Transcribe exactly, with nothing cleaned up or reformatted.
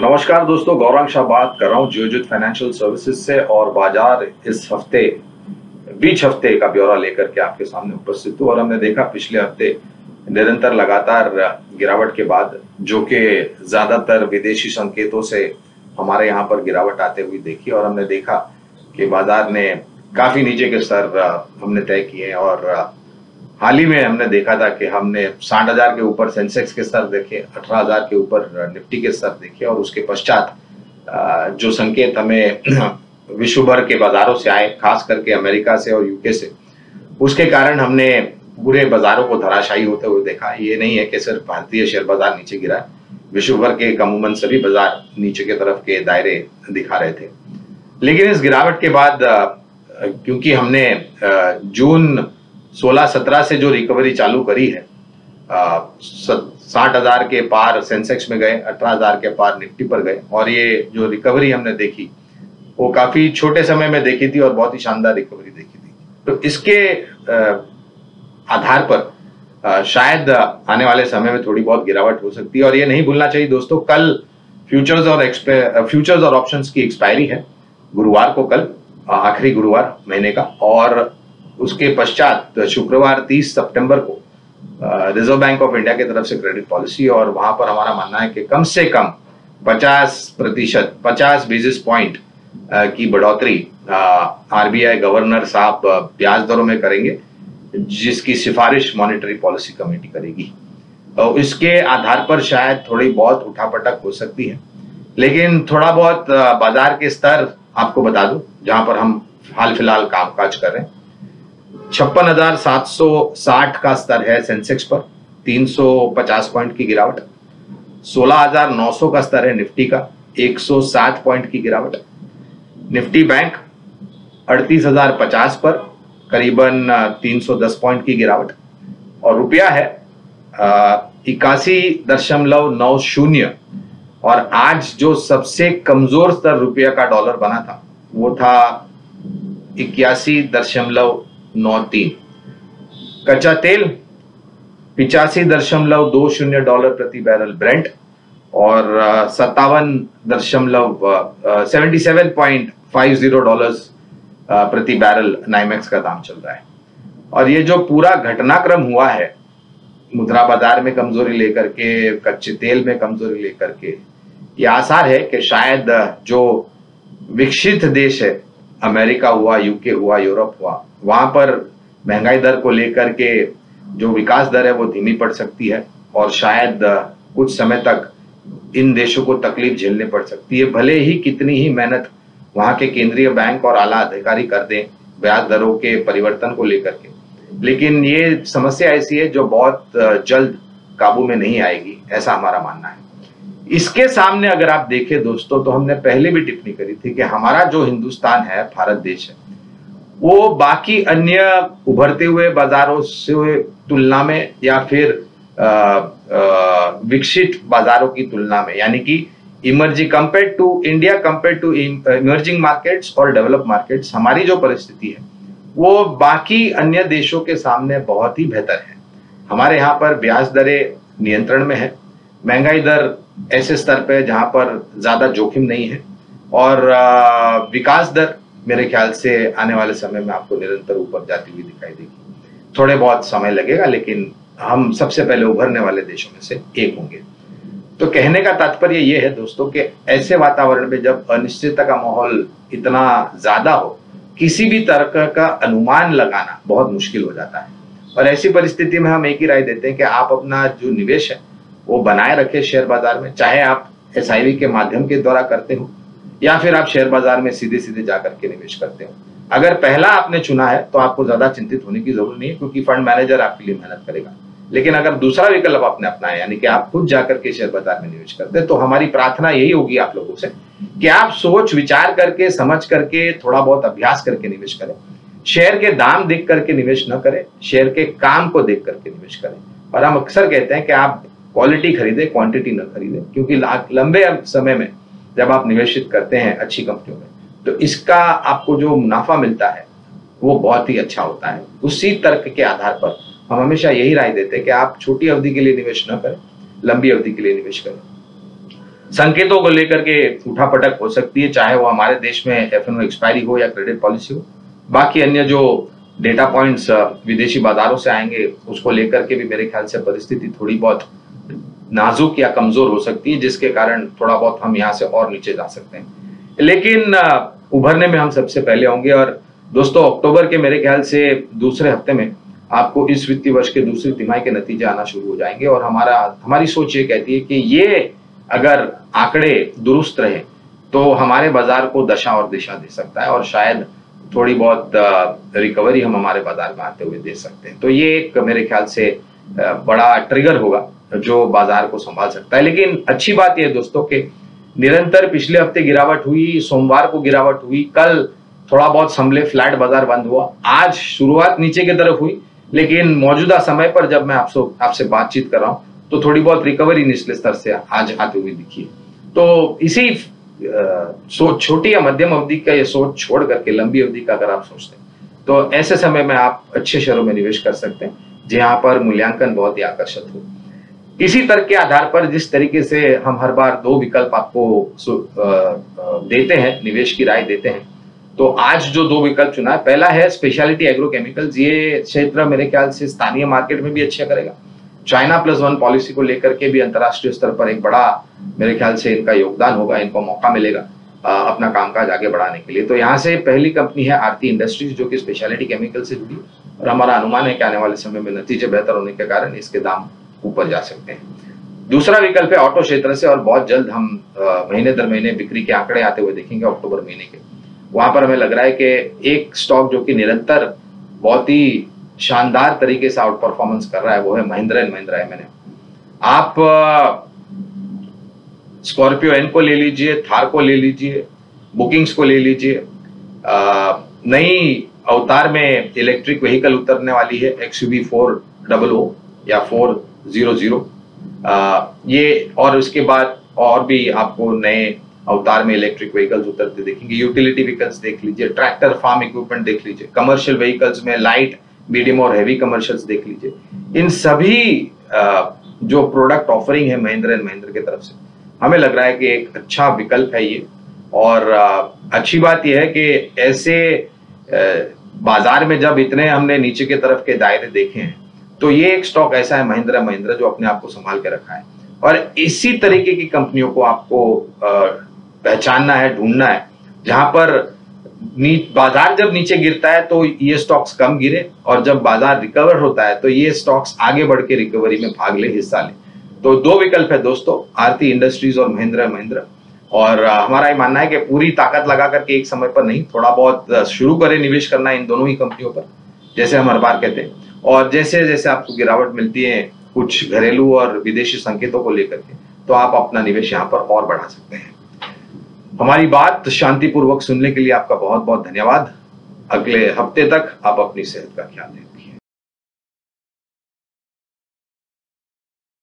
नमस्कार दोस्तों, गौरांग शाह बात कर रहा हूँ जियोजित फाइनेंशियल सर्विसेज से। और बाजार इस हफ्ते बीच हफ्ते का ब्यौरा लेकर के आपके सामने उपस्थित हूँ। और हमने देखा पिछले हफ्ते निरंतर लगातार गिरावट के बाद, जो कि ज्यादातर विदेशी संकेतों से हमारे यहाँ पर गिरावट आते हुए देखी, और हमने देखा कि बाजार ने काफी नीचे के स्तर हमने तय किए। और हाल ही में हमने देखा था कि हमने साठ हजार के ऊपर सेंसेक्स के स्तर देखे, अठारह हजार के ऊपर निफ्टी के स्तर देखे, और उसके पश्चात जो संकेत हमें विश्व भर के बाजारों से आए, खास करके अमेरिका से और यूके से, उसके कारण हमने पूरे बाजारों को धराशायी होते हुए देखा। ये नहीं है कि सिर्फ भारतीय शेयर बाजार नीचे गिरा, विश्व भर के अमूमन सभी बाजार नीचे के तरफ के दायरे दिखा रहे थे। लेकिन इस गिरावट के बाद, क्योंकि हमने जून सोलह सत्रह से जो रिकवरी चालू करी है, साठ हजार के पार सेंसेक्स में गए, अठारह हजार के पार निफ्टी पर गए, और ये जो रिकवरी हमने देखी वो काफी छोटे समय में देखी थी और बहुत ही शानदार रिकवरी देखी थी। तो इसके आधार पर आ, शायद आने वाले समय में थोड़ी बहुत गिरावट हो सकती है। और ये नहीं भूलना चाहिए दोस्तों, कल फ्यूचर्स और फ्यूचर्स और ऑप्शंस की एक्सपायरी है, गुरुवार को, कल आखिरी गुरुवार महीने का। और उसके पश्चात शुक्रवार तीस सितंबर को रिजर्व बैंक ऑफ इंडिया की तरफ से क्रेडिट पॉलिसी, और वहां पर हमारा मानना है कि कम से कम पचास प्रतिशत पचास बेसिस पॉइंट की बढ़ोतरी आरबीआई गवर्नर साहब ब्याज दरों में करेंगे, जिसकी सिफारिश मॉनेटरी पॉलिसी कमेटी करेगी। तो इसके आधार पर शायद थोड़ी बहुत उठापटक हो सकती है। लेकिन थोड़ा बहुत बाजार के स्तर आपको बता दूं, जहां पर हम हाल फिलहाल कामकाज कर रहे हैं। छप्पन हजार सात सौ साठ का स्तर है सेंसेक्स पर, तीन सौ पचास पॉइंट की गिरावट। सोलह हजार नौ सौ का स्तर है निफ्टी का, एक सौ सात पॉइंट की गिरावट। निफ्टी बैंक अड़तीस हजार पचास पर करीबन तीन सौ दस पॉइंट की गिरावट। और रुपया है इक्यासी दशमलव नौ शून्य। और आज जो सबसे कमजोर स्तर रुपया का डॉलर बना था वो था इक्यासी दशमलव नौ तीन। कच्चा तेल पिचासी दशमलव दो शून्य डॉलर प्रति बैरल ब्रेंट, और सत्तावन दशमलव seventy seven point five zero dollar प्रति बैरल नाइमेक्स का दाम चल रहा है। और ये जो पूरा घटनाक्रम हुआ है, मुद्रा बाजार में कमजोरी लेकर के, कच्चे तेल में कमजोरी लेकर के, ये आसार है कि शायद जो विकसित देश है, अमेरिका हुआ, यूके हुआ, यूरोप हुआ, वहां पर महंगाई दर को लेकर के जो विकास दर है वो धीमी पड़ सकती है, और शायद कुछ समय तक इन देशों को तकलीफ झेलनी पड़ सकती है, भले ही कितनी ही मेहनत वहां के केंद्रीय बैंक और आला अधिकारी कर दें ब्याज दरों के परिवर्तन को लेकर के। लेकिन ये समस्या ऐसी है जो बहुत जल्द काबू में नहीं आएगी, ऐसा हमारा मानना है। इसके सामने अगर आप देखें दोस्तों, तो हमने पहले भी टिप्पणी करी थी कि हमारा जो हिंदुस्तान है, भारत देश है, वो बाकी अन्य उभरते हुए बाजारों से तुलना में, या फिर विकसित बाजारों की तुलना में, यानी कि emerging compare to India, compare to emerging markets और डेवलप मार्केट्स, हमारी जो परिस्थिति है वो बाकी अन्य देशों के सामने बहुत ही बेहतर है। हमारे यहाँ पर ब्याज दरें नियंत्रण में है, महंगाई दर ऐसे स्तर पे जहां पर ज्यादा जोखिम नहीं है, और विकास दर मेरे ख्याल से आने वाले समय में आपको निरंतर ऊपर जाती हुई दिखाई देगी। थोड़े बहुत समय लगेगा, लेकिन हम सबसे पहले उभरने वाले देशों में से एक होंगे। तो कहने का तात्पर्य ये है दोस्तों कि ऐसे वातावरण में जब अनिश्चितता का माहौल इतना ज्यादा हो, किसी भी तरह का अनुमान लगाना बहुत मुश्किल हो जाता है। और ऐसी परिस्थिति में हम एक ही राय देते हैं कि आप अपना जो निवेश है वो बनाए रखे शेयर बाजार में, चाहे आप एसआईवी के माध्यम के द्वारा करते हो या फिर आप शेयर बाजार में सीधे सीधे जाकर के निवेश करते हो। अगर पहला आपने चुना है तो आपको ज्यादा चिंतित होने की जरूरत नहीं है, क्योंकि फंड मैनेजर आपके लिए मेहनत करेगा। लेकिन अगर दूसरा विकल्प आपने अपनाया, यानी कि आप खुद जाकर के शेयर बाजार में निवेश करते हैं, तो हमारी प्रार्थना यही होगी आप लोगों से कि आप सोच विचार करके, समझ करके, थोड़ा बहुत अभ्यास करके निवेश करें। शेयर के दाम देख करके निवेश न करें, शेयर के काम को देख करके निवेश करें। और हम अक्सर कहते हैं कि आप क्वालिटी खरीदे, क्वांटिटी न खरीदे, क्योंकि लंबे समय में जब आप निवेशित करते हैं अच्छी कंपनियों में, तो इसका आपको जो मुनाफा मिलता है वो बहुत ही अच्छा होता है। उसी तर्क के आधार पर हम हमेशा यही राय देते हैं कि आप छोटी अवधि के लिए निवेश न करें, लंबी अवधि के लिए निवेश करें। संकेतों को लेकर के उठापटक हो सकती है, चाहे वो हमारे देश में एफ एन ओ एक्सपायरी हो या क्रेडिट पॉलिसी हो। बाकी अन्य जो डेटा पॉइंट्स विदेशी बाजारों से आएंगे उसको लेकर के भी मेरे ख्याल से परिस्थिति थोड़ी बहुत नाजुक या कमजोर हो सकती है, जिसके कारण थोड़ा बहुत हम यहाँ से और नीचे जा सकते हैं, लेकिन उभरने में हम सबसे पहले होंगे। और दोस्तों, अक्टूबर के मेरे ख्याल से दूसरे हफ्ते में आपको इस वित्तीय वर्ष के दूसरी तिमाही के नतीजे आना शुरू हो जाएंगे और हमारा हमारी सोच ये कहती है कि ये अगर आंकड़े दुरुस्त रहे तो हमारे बाजार को दशा और दिशा दे सकता है और शायद थोड़ी बहुत रिकवरी हम हमारे बाजार में आते हुए दे सकते हैं। तो ये एक मेरे ख्याल से बड़ा ट्रिगर होगा जो बाजार को संभाल सकता है। लेकिन अच्छी बात यह है दोस्तों कि निरंतर पिछले हफ्ते गिरावट हुई, सोमवार को गिरावट हुई, कल थोड़ा बहुत संभले, फ्लैट बाजार बंद हुआ, आज शुरुआत नीचे की तरफ हुई, लेकिन मौजूदा समय पर जब मैं आपसे आपसे बातचीत कर रहा हूं तो थोड़ी बहुत रिकवरी निचले स्तर से आज आते हुए दिखी है। तो इसी सोच, छोटी या मध्यम अवधि का ये सोच छोड़ करके लंबी अवधि का अगर आप सोचते हैं तो ऐसे समय में आप अच्छे शेयरों में निवेश कर सकते हैं जहां पर मूल्यांकन बहुत ही आकर्षक हो। इसी तर्क के आधार पर जिस तरीके से हम हर बार दो विकल्प आपको देते हैं, निवेश की राय देते हैं, तो आज जो दो विकल्प चुना है, पहला है स्पेशलिटी एग्रोकेमिकल्स। ये क्षेत्र मेरे ख्याल से स्थानीय मार्केट में भी अच्छा करेगा। चाइना प्लस वन पॉलिसी को लेकर के भी अंतर्राष्ट्रीय स्तर पर एक बड़ा मेरे ख्याल से इनका योगदान होगा, इनको मौका मिलेगा आ, अपना कामकाज आगे बढ़ाने के लिए। तो यहाँ से पहली कंपनी है आरती इंडस्ट्रीज, जो कि स्पेशलिटी केमिकल से जुड़ी, और हमारा अनुमान है कि आने वाले समय में नतीजे बेहतर होने के कारण इसके दाम ऊपर जा सकते हैं। दूसरा विकल्प है ऑटो क्षेत्र से, और बहुत जल्द हम महीने दर महीने बिक्री के आंकड़े आते हुए देखेंगे अक्टूबर महीने के। वहां पर हमें लग रहा है कि एक स्टॉक जो कि निरंतर बहुत ही शानदार तरीके से आउट परफॉर्मेंस कर रहा है वो है Mahindra and Mahindra M N A. आप स्कॉर्पियो एन को ले लीजिए, थार को ले लीजिए, बुकिंग्स को ले लीजिए, नई अवतार में इलेक्ट्रिक व्हीकल उतरने वाली है X U V four double O या फोर जीरो जीरो, ये, और उसके बाद और भी आपको नए अवतार में इलेक्ट्रिक व्हीकल्स उतरते देखेंगे। यूटिलिटी व्हीकल्स देख लीजिए, ट्रैक्टर फार्म इक्विपमेंट देख लीजिए, कमर्शियल व्हीकल्स में लाइट, मीडियम और हैवी कमर्शियल्स देख लीजिए। इन सभी जो प्रोडक्ट ऑफरिंग है महिंद्रा एंड महिंद्रा की तरफ से, हमें लग रहा है कि एक अच्छा विकल्प है ये। और अच्छी बात यह है कि ऐसे बाजार में जब इतने हमने नीचे की तरफ के दायरे देखे हैं तो ये एक स्टॉक ऐसा है महिंद्रा महिंद्रा जो अपने आप को संभाल के रखा है। और इसी तरीके की कंपनियों को आपको पहचानना है, ढूंढना है, जहां पर बाजार जब नीचे गिरता है तो ये स्टॉक्स कम गिरे, और जब बाजार रिकवर होता है तो ये स्टॉक्स आगे बढ़ के रिकवरी में भाग ले, हिस्सा ले। तो दो विकल्प है दोस्तों, आरती इंडस्ट्रीज और महिंद्रा महिंद्रा। और हमारा ये मानना है कि पूरी ताकत लगा करके एक समय पर नहीं, थोड़ा बहुत शुरू करें निवेश करना इन दोनों ही कंपनियों पर, जैसे हम हर बार कहते हैं। और जैसे जैसे आपको गिरावट मिलती है कुछ घरेलू और विदेशी संकेतों को लेकर के, तो आप अपना निवेश यहाँ पर और बढ़ा सकते हैं। हमारी बात शांतिपूर्वक सुनने के लिए आपका बहुत बहुत धन्यवाद। अगले हफ्ते तक आप अपनी सेहत का ख्याल रखें।